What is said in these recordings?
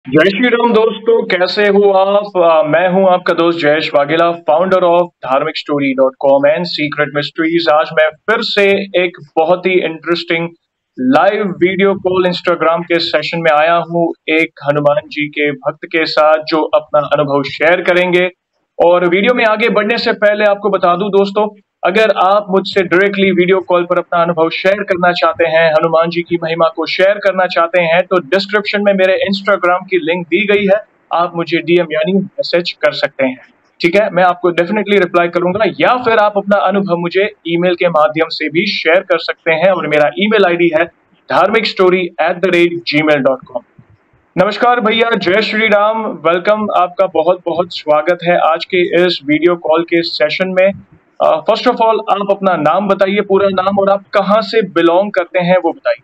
जय श्री राम दोस्तों, कैसे हो आप? मैं हूं आपका दोस्त Jayesh Vaghela, founder of Dharmik story dot com and secret mysteries. आज मैं फिर से एक बहुत ही interesting live video call Instagram के सेशन में आया हूं, एक हनुमान जी के भक्त के साथ जो अपना अनुभव शेयर करेंगे। और वीडियो में आगे बढ़ने से पहले आपको बता दूं दोस्तों, अगर आप मुझसे डायरेक्टली वीडियो कॉल पर अपना अनुभव शेयर करना चाहते हैं, हनुमान जी की महिमा को शेयर करना चाहते हैं, तो डिस्क्रिप्शन में मेरे इंस्टाग्राम की लिंक दी गई है। आप मुझे डीएम यानी मैसेज कर सकते हैं। ठीक है, मैं आपको डेफिनेटली रिप्लाई करूंगा, या फिर आप अपना अनुभव मुझे ईमेल के माध्यम से भी शेयर कर सकते हैं। और मेरा ईमेल आईडी है dharmikstory@gmail.com। नमस्कार भैया, जय श्री राम, वेलकम, आपका बहुत बहुत स्वागत है आज के इस वीडियो कॉल के सेशन में। फर्स्ट ऑफ ऑल आप अपना नाम बताइए, पूरा नाम, और आप कहाँ से बिलोंग करते हैं वो बताइए।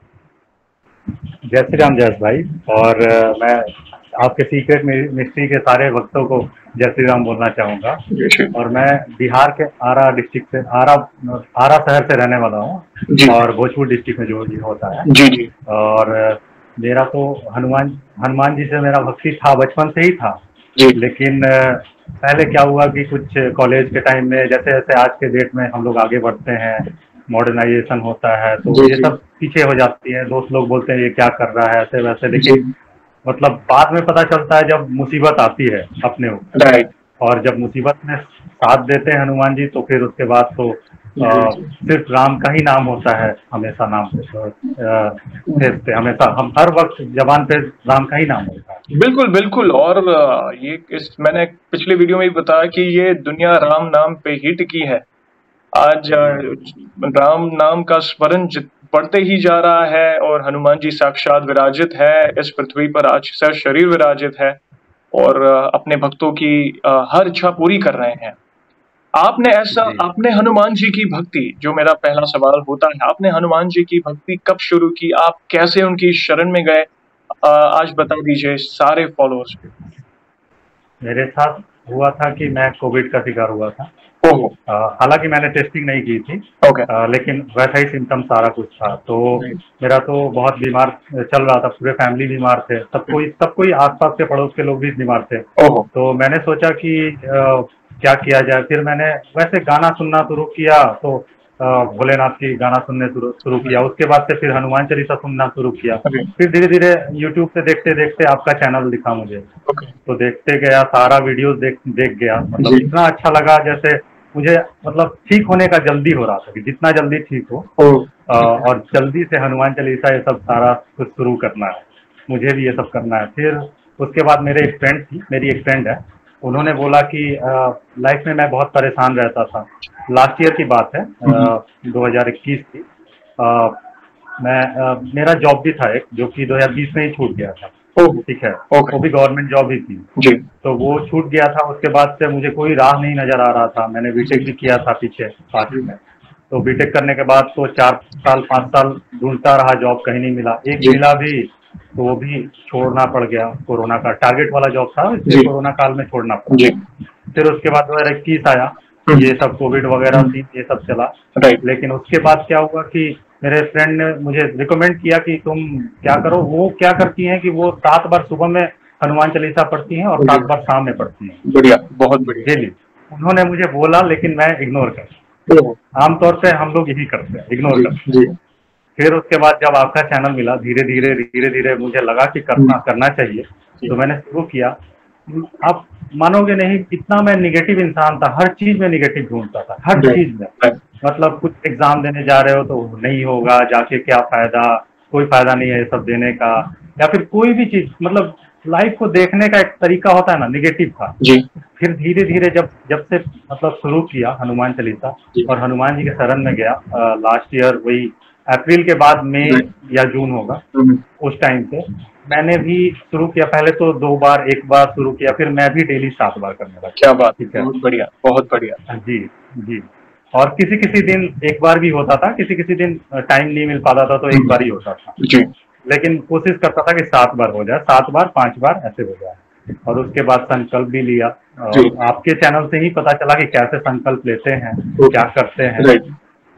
जय श्री राम जयेश भाई। और मैं आपके सीक्रेट मिस्ट्री के सारे भक्तों को जय श्री राम बोलना चाहूँगा। और मैं बिहार के आरा डिस्ट्रिक्ट से आरा शहर से रहने वाला हूँ, और भोजपुर डिस्ट्रिक्ट में जो ये होता है। जी जी। और मेरा तो हनुमान जी से मेरा भक्ति था, बचपन से ही था जी। लेकिन पहले क्या हुआ कि कुछ कॉलेज के टाइम में जैसे जैसे आज के डेट में हम लोग आगे बढ़ते हैं, मॉडर्नाइजेशन होता है, तो जी ये जी। सब पीछे हो जाती है। दोस्त लोग बोलते हैं ये क्या कर रहा है, ऐसे वैसे, लेकिन मतलब बाद में पता चलता है जब मुसीबत आती है अपने ऊपर। राइट। और जब मुसीबत में साथ देते हैं हनुमान जी, तो फिर उसके बाद तो सिर्फ राम का ही नाम होता है, हमेशा नाम से हमेशा हम हर वक्त जबान पे राम का ही नाम होता है। बिल्कुल बिल्कुल। और ये मैंने पिछले वीडियो में भी बताया कि ये दुनिया राम नाम पे ही टिकी है। आज राम नाम का स्मरण बढ़ते ही जा रहा है, और हनुमान जी साक्षात विराजित है इस पृथ्वी पर, आज शरीर विराजित है, और अपने भक्तों की हर इच्छा पूरी कर रहे हैं। जी आपने हनुमान जी की भक्ति, जो मेरा पहला सवाल होता है, आपने हनुमान जी की भक्ति कब शुरू की? आप कैसे उनकी शरण में गए? आज बता दीजिए सारे फॉलोअर्स को। मेरे साथ हुआ था कि मैं कोविड का शिकार हुआ था। ओहो। हालांकि मैंने टेस्टिंग नहीं की थी, ओके। लेकिन वैसा ही सिम्टम सारा कुछ था। तो मेरा तो बहुत बीमार चल रहा था, पूरे फैमिली बीमार थे, सब कोई आसपास के पड़ोस के लोग भी बीमार थे। ओहो। तो मैंने सोचा कि क्या किया जाए। फिर मैंने वैसे गाना सुनना शुरू किया, तो भोलेनाथ की गाना सुनने शुरू किया। उसके बाद से फिर हनुमान चालीसा सुनना शुरू किया। ओके। फिर धीरे धीरे यूट्यूब पे देखते देखते आपका चैनल दिखा मुझे, ओके। तो देखते गया, सारा वीडियोस देख गया। मतलब जी। इतना अच्छा लगा, जैसे मुझे मतलब ठीक होने का जल्दी हो रहा था कि जितना जल्दी ठीक हो। ओह। और जल्दी से हनुमान चालीसा ये सब सारा कुछ शुरू करना है, मुझे भी ये सब करना है। फिर उसके बाद मेरी एक फ्रेंड है, उन्होंने बोला कि लाइफ में मैं बहुत परेशान रहता था। लास्ट ईयर की बात है, 2021 की। मेरा जॉब भी था एक, जो कि 2020 में ही छूट गया था। ओह। ठीक है, ओके। वो भी गवर्नमेंट जॉब ही थी। जी तो वो छूट गया था। उसके बाद से मुझे कोई राह नहीं नजर आ रहा था। मैंने बीटेक भी किया था पीछे पास में। तो बीटेक करने के बाद तो 4 साल 5 साल ढूंढता रहा, जॉब कहीं नहीं मिला। एक जी मिला भी तो वो भी छोड़ना पड़ गया। कोरोना का टारगेट वाला जॉब था, जी इसलिए कोरोना काल में छोड़ना पड़ा। जी। फिर उसके बाद 2021 आया, ये सब कोविड वगैरह थी, ये सब चला। राइट। लेकिन उसके बाद क्या हुआ कि मेरे फ्रेंड ने मुझे रिकमेंड किया कि तुम क्या करो। वो क्या करती हैं कि वो 7 बार सुबह में हनुमान चालीसा पढ़ती हैं और 7 बार शाम में पढ़ती हैं, बढ़िया, बहुत बढ़िया। डेली। उन्होंने मुझे बोला, लेकिन मैं इग्नोर कर, ओह। आमतौर पे हम लोग यही करते हैं, इग्नोर जी करते हैं। जी। फिर उसके बाद जब आपका चैनल मिला, धीरे धीरे मुझे लगा कि करना चाहिए। तो मैंने शुरू किया। आप मानोगे नहीं, इतना मैं निगेटिव इंसान था, हर चीज में निगेटिव ढूंढता था, हर चीज में। मतलब कुछ एग्जाम देने जा रहे हो तो नहीं होगा, जाके क्या फायदा, कोई फायदा नहीं है ये सब देने का। या फिर कोई भी चीज, मतलब लाइफ को देखने का एक तरीका होता है ना, निगेटिव था। जी फिर धीरे धीरे जब से मतलब शुरू किया हनुमान चालीसा और हनुमान जी के शरण में गया, लास्ट ईयर वही अप्रैल के बाद, मई या जून होगा, उस टाइम से मैंने भी शुरू किया। पहले तो 2 बार, 1 बार शुरू किया, फिर मैं भी डेली 7 बार करने लगा। क्या बात है, ठीक है, बहुत बढ़िया, बहुत बढ़िया। जी जी। और किसी किसी दिन 1 बार भी होता था, किसी किसी दिन टाइम नहीं मिल पाता था तो 1 बार ही होता था। जी लेकिन कोशिश करता था कि 7 बार हो जाए, 7 बार 5 बार ऐसे हो जाए। और उसके बाद संकल्प भी लिया। जी। और आपके चैनल से ही पता चला कि कैसे संकल्प लेते हैं, क्या करते हैं। राइट।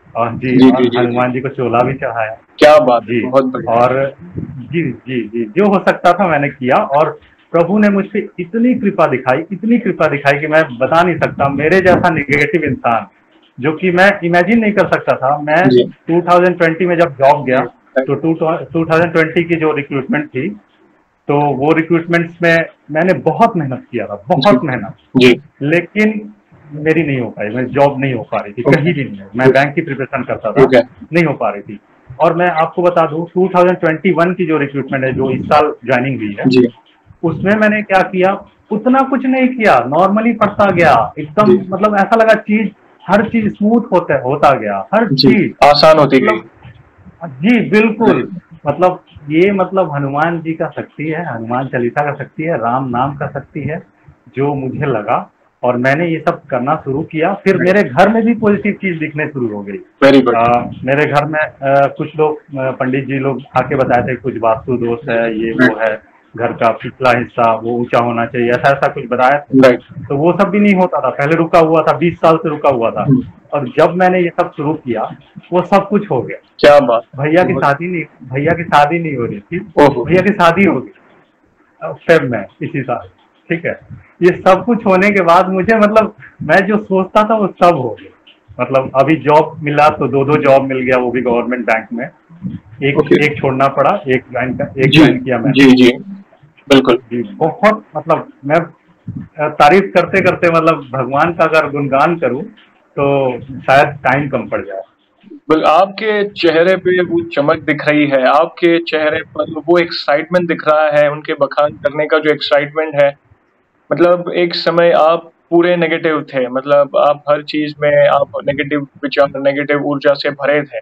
और जी, जी और जी जी जी। हनुमान जी को चोला भी चढ़ाया। क्या बात है, जी। बहुत बढ़िया। और जी जी जी, जो हो सकता था मैंने किया, और प्रभु ने मुझ पे इतनी कृपा दिखाई, इतनी कृपा दिखाई कि मैं बता नहीं सकता। मेरे जैसा निगेटिव इंसान, जो कि मैं इमेजिन नहीं कर सकता था। मैं जी 2020 में जब जॉब गया, जी तो 2020 की जो रिक्रूटमेंट थी, तो वो रिक्रूटमेंट्स में मैंने बहुत मेहनत किया था, जी बहुत मेहनत। जी। लेकिन मेरी नहीं हो पाई, मेरी जॉब नहीं हो पा रही थी ओके कहीं भी नहीं। मैं बैंक की प्रिपरेशन करता था, ओके। नहीं हो पा रही थी। और मैं आपको बता दूं, 2021 की जो रिक्रूटमेंट है, जो इस साल ज्वाइनिंग हुई है, जी उसमें मैंने क्या किया, उतना कुछ नहीं किया, नॉर्मली पढ़ता गया एकदम। जी मतलब ऐसा लगा चीज, हर चीज स्मूथ होता गया, हर जी। चीज। आसान होती गई। मतलब जी बिल्कुल। राइट। मतलब ये मतलब हनुमान जी का शक्ति है, हनुमान चालीसा का शक्ति है, राम नाम का शक्ति है, जो मुझे लगा। और मैंने ये सब करना शुरू किया, फिर मेरे घर में भी पॉजिटिव चीज दिखने शुरू हो गई। Very good. मेरे घर में कुछ लोग, पंडित जी लोग आके बताए थे, कुछ वास्तु दोष है, ये वो राइट है, घर का पिछला हिस्सा वो ऊंचा होना चाहिए, ऐसा ऐसा कुछ बताया थे। राइट। तो वो सब भी नहीं होता था, पहले रुका हुआ था, 20 साल से रुका हुआ था। और जब मैंने ये सब शुरू किया, वो सब कुछ हो गया। क्या बात है, भैया की बहुत। शादी नहीं भैया की शादी नहीं हो रही थी, ओहो। भैया की शादी हो गई फेब में इसी साल। ठीक है। ये सब कुछ होने के बाद मुझे, मतलब मैं जो सोचता था वो सब हो गया। मतलब अभी जॉब मिला तो दो दो जॉब मिल गया, वो भी गवर्नमेंट बैंक में। एक ओके। एक छोड़ना पड़ा, एक जी ज्वाइन किया मैंने। जी जी। बिल्कुल। जी बहुत, मतलब मैं तारीफ करते करते, मतलब भगवान का अगर गुणगान करूं तो शायद टाइम कम पड़ जाए। आपके चेहरे पे वो चमक दिख रही है, आपके चेहरे पर वो एक्साइटमेंट दिख रहा है, उनके बखान करने का जो एक्साइटमेंट है। मतलब एक समय आप पूरे नेगेटिव थे, मतलब आप हर चीज में आप नेगेटिव विचार, नेगेटिव ऊर्जा से भरे थे।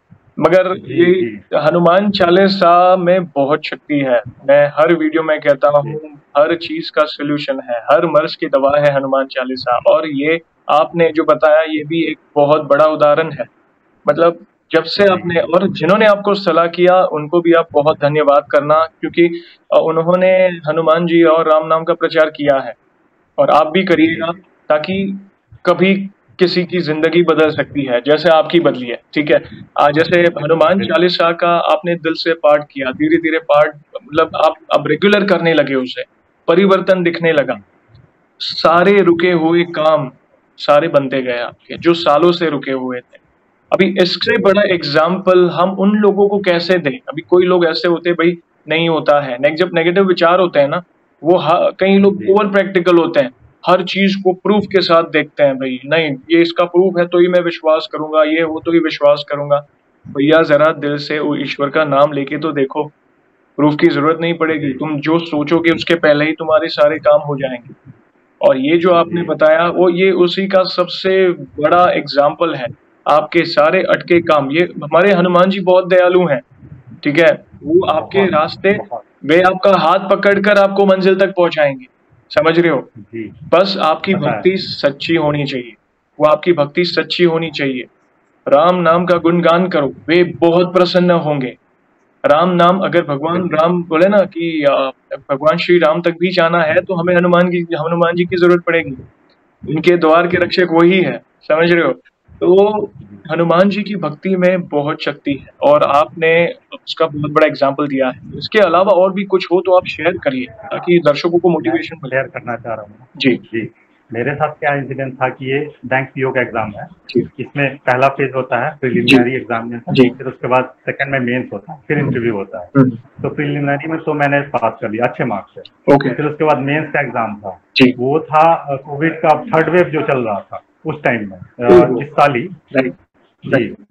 मगर जी ये जी हनुमान चालीसा में बहुत शक्ति है। मैं हर वीडियो में कहता जी हूँ, हर चीज का सॉल्यूशन है, हर मर्ज की दवा है हनुमान चालीसा। और ये आपने जो बताया, ये भी एक बहुत बड़ा उदाहरण है। मतलब जब से जी आपने, और जिन्होंने आपको सलाह किया उनको भी आप बहुत धन्यवाद करना, क्योंकि उन्होंने हनुमान जी और राम नाम का प्रचार किया है। और आप भी जी करिएगा, ताकि कभी किसी की जिंदगी बदल सकती है जैसे आपकी बदली है। ठीक है। जैसे हनुमान बिल्कुल। चालीसा का आपने दिल से पाठ किया, धीरे धीरे पाठ, मतलब आप अब रेगुलर करने लगे उसे, परिवर्तन दिखने लगा। जी सारे रुके हुए काम सारे बनते गए आपके, जो सालों से रुके हुए थे। अभी इससे बड़ा एग्जाम्पल हम उन लोगों को कैसे दें? अभी कोई लोग ऐसे होते हैं, भाई नहीं होता है, जब नेगेटिव विचार होते हैं ना, वो कई लोग जी ओवर प्रैक्टिकल होते हैं। हर चीज को प्रूफ के साथ देखते हैं, भाई नहीं ये इसका प्रूफ है तो ही मैं विश्वास करूंगा, ये हो तो ही विश्वास करूंगा। भैया जरा दिल से वो ईश्वर का नाम लेके तो देखो, प्रूफ की जरूरत नहीं पड़ेगी। जी तुम जो सोचोगे उसके पहले ही तुम्हारे सारे काम हो जाएंगे। और ये जो आपने जी बताया, वो ये उसी का सबसे बड़ा एग्जाम्पल है। आपके सारे अटके काम, ये हमारे हनुमान जी बहुत दयालु हैं। ठीक है। वो आपके बहुत रास्ते, बहुत। वे आपका हाथ पकड़कर आपको मंजिल तक पहुंचाएंगे। समझ रहे हो? जी बस आपकी पता है। भक्ति सच्ची होनी चाहिए। वो आपकी भक्ति सच्ची होनी चाहिए। राम नाम का गुणगान करो, वे बहुत प्रसन्न होंगे। राम नाम, अगर भगवान बिल्कुल। राम बोले ना कि भगवान श्री राम तक भी जाना है तो हमें हनुमान जी की जरूरत पड़ेगी। उनके द्वार के जी रक्षक वही है। समझ रहे हो? तो हनुमान जी की भक्ति में बहुत शक्ति है, और आपने उसका बहुत बड़ा एग्जाम्पल दिया है। इसके अलावा और भी कुछ हो तो आप शेयर करिए, ताकि दर्शकों को मैं मोटिवेशन मिले। शेयर करना चाह रहा हूँ। जी जी, मेरे साथ क्या इंसिडेंट था कि ये बैंक पीओ का एग्जाम है। जी इसमें पहला फेज होता है जी प्रिलिमिनरी एग्जामिनेशन, जी। फिर उसके बाद सेकंड में मेंस होता है, फिर हम्म, इंटरव्यू होता है। हम्म, तो प्रिलिमिनरी में तो मैंने पास कर लिया अच्छे मार्क्स से। ओके। फिर उसके बाद मेंस का एग्जाम था। जी। वो था कोविड का थर्ड वेव जो चल रहा था उस टाइम में, ओहो। इस साल ही। राइट जी। राइट।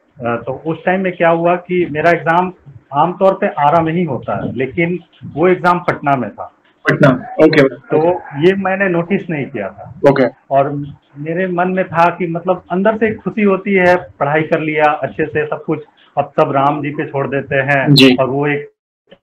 तो उस टाइम में क्या हुआ कि मेरा एग्जाम आमतौर पे आरा में ही होता है, लेकिन वो एग्जाम पटना में था। पटना। ओके तो ओके ये मैंने नोटिस नहीं किया था। ओके। और मेरे मन में था कि मतलब अंदर से एक खुशी होती है, पढ़ाई कर लिया अच्छे से सब कुछ, अब सब राम जी पे छोड़ देते हैं। जी। और वो एक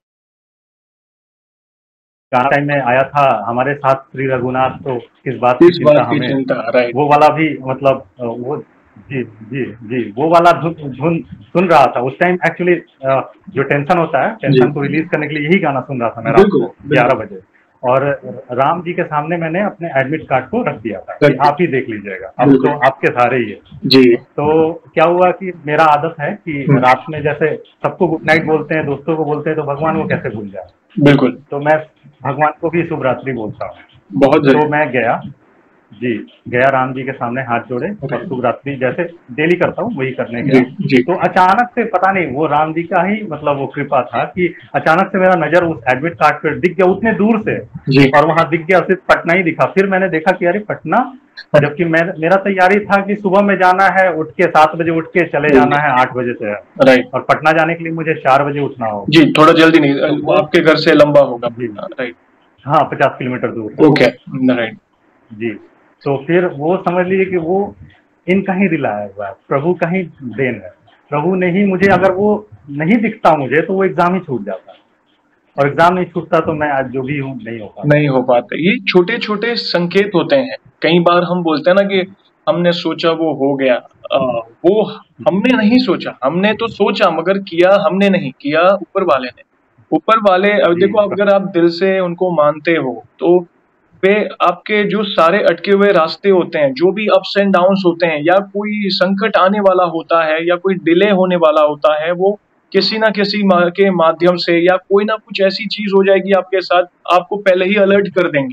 टाइम में आया था, हमारे साथ श्री रघुनाथ, तो किस बात की इस चिंता बात की हमें, चिंता, राइट। वो वाला भी मतलब वो। जी जी जी, वो वाला धुन धुन सुन रहा था उस टाइम एक्चुअली। जो टेंशन होता है, जी। टेंशन को रिलीज करने के लिए यही गाना सुन रहा था मैं रात बिल्कुल को बिल्कुल। 11 बजे। और राम जी के सामने मैंने अपने एडमिट कार्ड को रख दिया था कि आप ही देख लीजिएगा, अब बिल्कुल। तो आपके सहारे ही है। जी। तो क्या हुआ कि मेरा आदत है कि रात में जैसे सबको गुड नाइट बोलते हैं, दोस्तों को बोलते हैं, तो भगवान को कैसे भूल जाए। बिल्कुल। तो मैं भगवान को भी शुभ रात्रि बोलता हूँ। बहुत तो जरूरी। मैं गया जी, गया राम जी के सामने हाथ जोड़े और शुभ रात्रि जैसे डेली करता हूँ वही करने जी गया। जी तो अचानक से पता नहीं वो राम जी का ही मतलब वो कृपा था कि अचानक से मेरा नजर उस एडमिट कार्ड पर दिख गया उतने दूर से, जी। और वहां दिख गया सिर्फ पटना ही दिखा। फिर मैंने देखा कि अरे पटना, जबकि मेरा तैयारी था कि सुबह में जाना है, उठ के 7 बजे उठ के चले जाना है, 8 बजे से, राइट। और पटना जाने के लिए मुझे 4 बजे उठना होगा। जी, थोड़ा जल्दी नहीं, तो वो वो आपके घर से लंबा होगा। जी, राइट। हाँ 50 किलोमीटर दूर है। ओके। राइट। जी, तो फिर वो समझ लीजिए कि वो इनका ही दिलाया हुआ है, प्रभु का ही देन है। प्रभु ने ही मुझे, अगर वो नहीं दिखता मुझे तो वो एग्जाम ही छूट जाता, और एग्जाम नहीं छूटता तो मैं आज जो भी हूँ नहीं हो पाता। नहीं हो पाता। ये छोटे छोटे संकेत होते हैं। कई बार हम बोलते हैं ना कि हमने सोचा वो हो गया। वो हमने नहीं सोचा, हमने तो सोचा मगर किया हमने नहीं, किया ऊपर वाले ने। ऊपर वाले, अब जी, देखो, अगर आप दिल से उनको मानते हो तो वे आपके जो सारे अटके हुए रास्ते होते हैं, जो भी अप्स एंड डाउन्स होते हैं, या कोई संकट आने वाला होता है या कोई डिले होने वाला होता है, वो किसी ना किसी के माध्यम से या कोई ना कुछ ऐसी चीज हो जाएगी आपके साथ, आपको पहले ही अलर्ट कर देंगे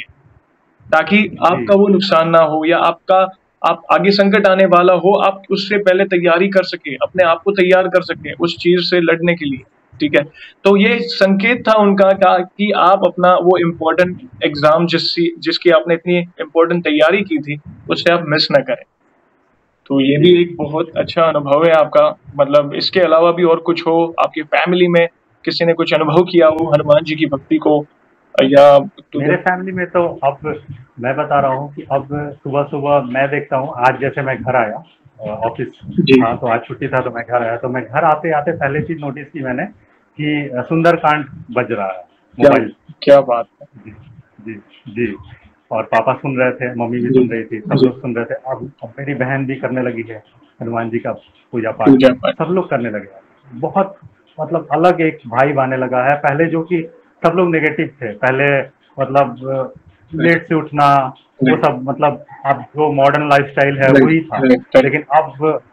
ताकि जी, आपका वो नुकसान ना हो, या आप आगे संकट आने वाला हो, आप उससे पहले तैयारी कर सके, अपने आप को तैयार कर सके उस चीज से लड़ने के लिए। ठीक है। तो ये संकेत था उनका कि आप अपना वो इम्पोर्टेंट एग्जाम जिसकी आपने इतनी इम्पोर्टेंट तैयारी की थी, उससे आप मिस ना करें। तो ये भी जी। एक बहुत अच्छा अनुभव है आपका। मतलब इसके अलावा भी और कुछ हो, आपकी फैमिली में किसी ने कुछ अनुभव किया हो हनुमान जी की भक्ति को, या तो मेरे फैमिली में तो अब मैं बता रहा हूँ कि अब सुबह सुबह मैं देखता हूँ, आज जैसे मैं घर आया, ऑफिस जी। था तो आज छुट्टी था तो मैं घर आया, तो मैं घर आते आते पहले चीज नोटिस की मैंने कि सुंदरकांड बज रहा है क्या मोबाइल। क्या बात है। जी, जी, जी। और पापा सुन रहे थे, मम्मी भी जी सुन रही थी, सब जी। लोग सुन रहे थे। अब मेरी बहन भी करने लगी है हनुमान जी का पूजा पाठ, पूजा पाठ। सब लोग करने लगे हैं। बहुत मतलब अलग एक वाइब आने लगा है। पहले जो कि सब लोग नेगेटिव थे, पहले मतलब लेट से उठना, वो राइट सब मतलब अब जो मॉडर्न लाइफस्टाइल है राइट वही था। Right right. लेकिन अब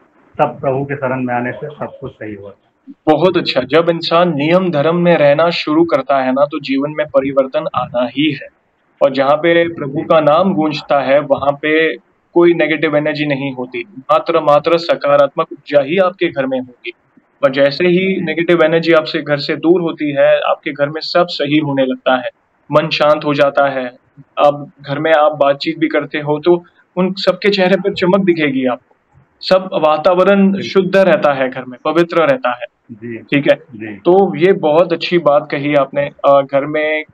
सब प्रभु के शरण में आने से सब कुछ सही हुआ। बहुत अच्छा। जब इंसान नियम धर्म में रहना शुरू करता है ना, तो जीवन में परिवर्तन आना ही है। और जहाँ पे प्रभु जी, का नाम गूंजता है, वहां पे कोई नेगेटिव एनर्जी नहीं होती, मात्र मात्र सकारात्मक ऊर्जा ही आपके घर में होगी। और जैसे ही जी, नेगेटिव एनर्जी आपसे घर से दूर होती है, आपके घर में सब सही होने लगता है, मन शांत हो जाता है। अब घर में आप बातचीत भी करते हो तो उन सबके चेहरे पर चमक दिखेगी आपको। सब वातावरण बिल्कुल। शुद्ध रहता है, घर में पवित्र रहता है। जी, ठीक है। जी। तो ये बहुत अच्छी बात कही आपने। घर में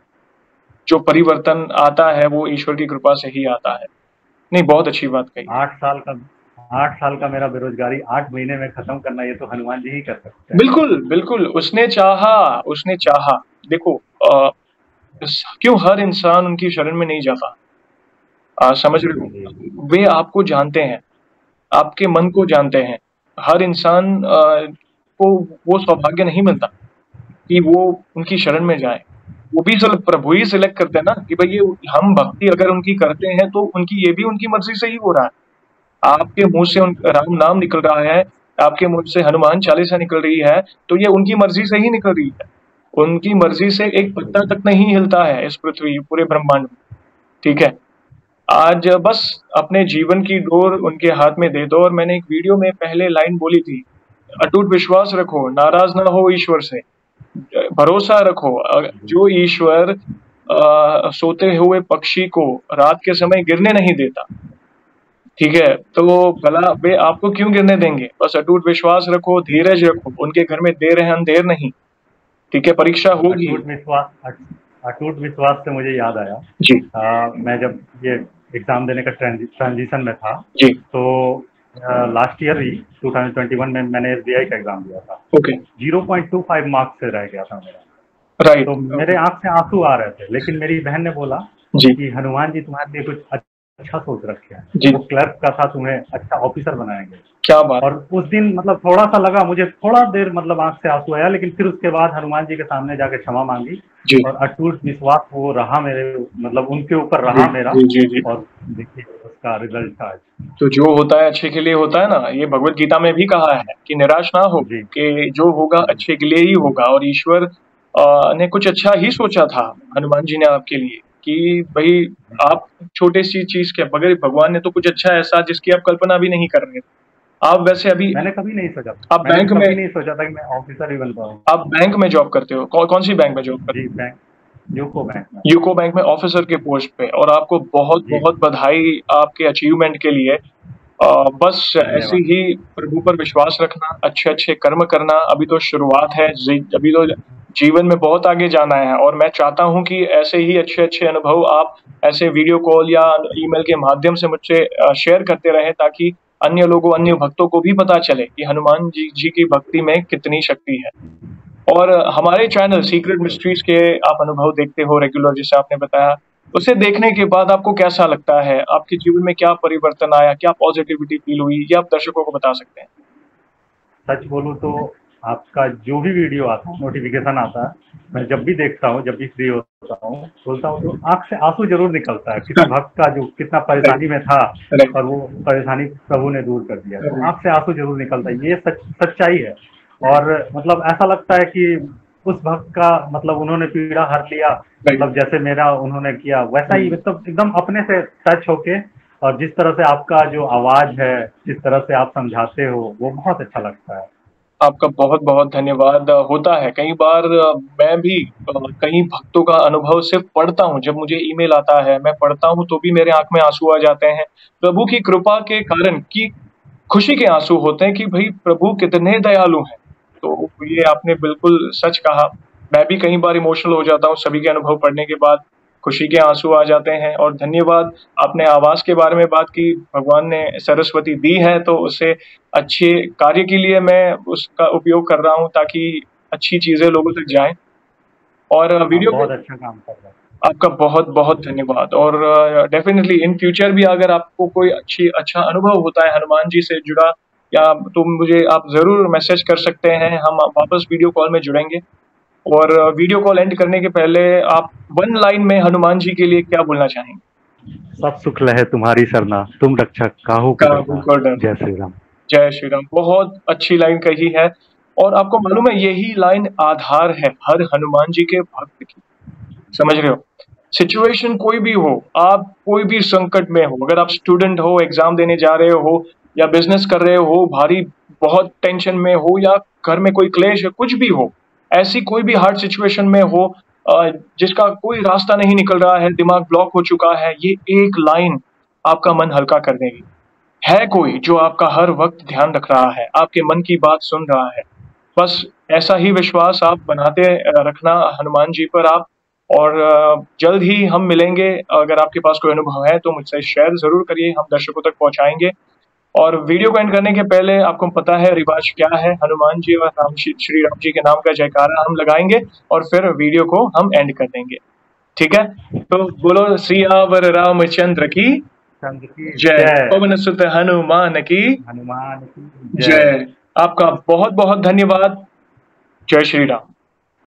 जो परिवर्तन आता है वो ईश्वर की कृपा से ही आता है। नहीं, बहुत अच्छी बात कही। 8 साल का 8 साल का मेरा बेरोजगारी 8 महीने में खत्म करना, ये तो हनुमान जी ही कर सकते हैं। बिल्कुल बिल्कुल, उसने चाहा, उसने चाहा। देखो, क्यों हर इंसान उनकी शरण में नहीं जाता। समझ रहे जी, हो, वे आपको जानते हैं, आपके मन को जानते हैं। हर इंसान को वो सौभाग्य नहीं मिलता कि वो उनकी शरण में जाए। वो भी सिर्फ प्रभु ही सिलेक्ट करते हैं ना कि भाई ये, हम भक्ति अगर उनकी करते हैं तो उनकी, ये भी उनकी मर्जी से ही हो रहा है। आपके मुंह से राम नाम निकल रहा है, आपके मुंह से हनुमान चालीसा निकल रही है, तो ये उनकी मर्जी से ही निकल रही है। उनकी मर्जी से एक पत्ता तक नहीं हिलता है इस पृथ्वी, पूरे ब्रह्मांड में। ठीक है। आज बस अपने जीवन की डोर उनके हाथ में दे दो। और मैंने एक वीडियो में पहले लाइन बोली थी, अटूट विश्वास रखो, नाराज ना हो ईश्वर से, भरोसा रखो। जो ईश्वर सोते हुए पक्षी को रात के समय गिरने नहीं देता, ठीक है, तो भला वे आपको क्यों गिरने देंगे। बस अटूट विश्वास रखो, धीरज रखो, उनके घर में देर है अंधेर नहीं। ठीक है, परीक्षा होगी। अटूट विश्वास से मुझे याद आया, जी मैं जब ये एग्जाम देने का ट्रांजिशन में था, जी। तो लास्ट ईयर ही 2021 में मैंने एसबीआई का एग्जाम दिया था। ओके। 0.25 मार्क्स से रह गया था मेरा। राइट। तो मेरे आंख से आंसू आ रहे थे, लेकिन मेरी बहन ने बोला जी कि हनुमान जी तुम्हारे लिए कुछ अच्छा सोच रखे हैं, जी। वो क्लर्क का था, तुम्हें अच्छा ऑफिसर बनाएंगे। क्या बात। और उस दिन मतलब थोड़ा सा लगा मुझे, थोड़ा देर मतलब आंख से आंसू आया, लेकिन फिर उसके बाद हनुमान जी के सामने जाके क्षमा मांगी जी और अटूट विश्वास वो रहा मेरे, मतलब उनके ऊपर जी रहा मेरा। जी जी जी। और देखिए उसका रिजल्ट था आज। तो जो होता है अच्छे के लिए होता है ना, ये भगवत गीता में भी कहा है कि निराश ना हो, जी कि जो होगा जी अच्छे के लिए ही होगा। और ईश्वर ने कुछ अच्छा ही सोचा था हनुमान जी ने आपके लिए, कि भाई जी। आप छोटे सी चीज के बगैर भगवान ने तो कुछ अच्छा ऐसा जिसकी आप कल्पना भी नहीं कर रहे थे। आप वैसे अभी मैंने कभी नहीं सोचा था, आप मैंने बैंक में कभी नहीं सोचा था कि मैं ऑफिसर ही बन आप पाऊंगा। बैंक में जॉब करते हो, कौन सी बैंक में जॉब करते जी, बैंक, यूको बैंक में। हो? यूको बैंक में ऑफिसर के पोस्ट पे, और आपको बहुत जी, बहुत बधाई आपके अचीवमेंट के लिए। बस ऐसे धन्यवाद। ही प्रभु पर विश्वास रखना, अच्छे अच्छे कर्म करना। अभी तो शुरुआत है, अभी तो जीवन में बहुत आगे जाना है। और मैं चाहता हूं कि ऐसे ही अच्छे अच्छे अनुभव आप ऐसे वीडियो कॉल या ईमेल के माध्यम से मुझसे शेयर करते रहें, ताकि अन्य लोगों, अन्य भक्तों को भी पता चले कि हनुमान जी की भक्ति में कितनी शक्ति है। और हमारे चैनल सीक्रेट बिल्कुल। मिस्ट्रीज के आप अनुभव देखते हो रेगुलर, जैसे आपने बताया। उसे देखने के बाद आपको कैसा लगता है? आपके जीवन में क्या परिवर्तन आया? क्या पॉजिटिविटी फील हुई? ये आप दर्शकों को बता सकते हैं। सच बोलूं तो आपका जो भी वीडियो आता है, नोटिफिकेशन आता है, मैं जब भी देखता हूँ, जब भी फ्री होता हूँ, बोलता हूँ, तो आंख से आंसू जरूर निकलता है। किसी भक्त का जो कितना राइट, परेशानी में था राइट, और वो परेशानी प्रभु ने दूर कर दिया, तो राइट, आंख से आंसू जरूर निकलता है। ये सच्चाई है। और मतलब ऐसा लगता है कि उस भक्त का, मतलब उन्होंने पीड़ा हर लिया, राइट। मतलब जैसे मेरा उन्होंने किया वैसा ही, मतलब एकदम अपने से टच होके। और जिस तरह से आपका जो आवाज है, जिस तरह से आप समझाते हो, वो बहुत अच्छा लगता है। आपका बहुत बहुत धन्यवाद। होता है कई बार मैं भी कई भक्तों का अनुभव सिर्फ पढ़ता हूँ। जब मुझे ईमेल आता है, मैं पढ़ता हूँ, तो भी मेरे आंख में आंसू आ जाते हैं, प्रभु की कृपा के कारण। कि खुशी के आंसू होते हैं कि भाई प्रभु कितने दयालु हैं। तो ये आपने बिल्कुल सच कहा। मैं भी कई बार इमोशनल हो जाता हूँ सभी के अनुभव पढ़ने के बाद, खुशी के आंसू आ जाते हैं। और धन्यवाद, आपने आवाज के बारे में बात की। भगवान ने सरस्वती दी है, तो उसे अच्छे कार्य के लिए मैं उसका उपयोग कर रहा हूँ, ताकि अच्छी चीजें लोगों तक जाएं। और आप वीडियो बहुत को अच्छा काम कर रहे हैं। आपका बहुत बहुत धन्यवाद। और डेफिनेटली इन फ्यूचर भी अगर आपको कोई अच्छा अनुभव होता है हनुमान जी से जुड़ा, या तो मुझे आप जरूर मैसेज कर सकते हैं। हम वापस वीडियो कॉल में जुड़ेंगे। और वीडियो कॉल एंड करने के पहले आप वन लाइन में हनुमान जी के लिए क्या बोलना चाहेंगे? सब सुख लहे तुम्हारी सरना, तुम रक्षक काहू को काबू डरना। को डर। जय श्री राम। जय श्री राम। बहुत अच्छी लाइन कही है। और आपको मालूम है, यही लाइन आधार है हर हनुमान जी के भक्त की। समझ रहे हो? सिचुएशन कोई भी हो, आप कोई भी संकट में हो, अगर आप स्टूडेंट हो, एग्जाम देने जा रहे हो, या बिजनेस कर रहे हो, भारी बहुत टेंशन में हो, या घर में कोई क्लेश है, कुछ भी हो, ऐसी कोई भी हार्ड सिचुएशन में हो, जिसका कोई रास्ता नहीं निकल रहा है, दिमाग ब्लॉक हो चुका है, ये एक लाइन आपका मन हल्का कर देगी। है कोई जो आपका हर वक्त ध्यान रख रहा है, आपके मन की बात सुन रहा है। बस ऐसा ही विश्वास आप बनाते रखना हनुमान जी पर आप। और जल्द ही हम मिलेंगे। अगर आपके पास कोई अनुभव है तो मुझसे शेयर ज़रूर करिए, हम दर्शकों तक पहुँचाएँगे। और वीडियो को एंड करने के पहले आपको पता है रिवाज क्या है? हनुमान जी और श्री राम जी के नाम का जयकारा हम लगाएँगे, और फिर वीडियो को हम एंड कर देंगे। ठीक है? तो बोलो सियावर रामचंद्र की चंद्र की जय, जय। पवन सुत हनुमान की हनुमान की जय। जय। आपका बहुत बहुत धन्यवाद। जय श्री राम।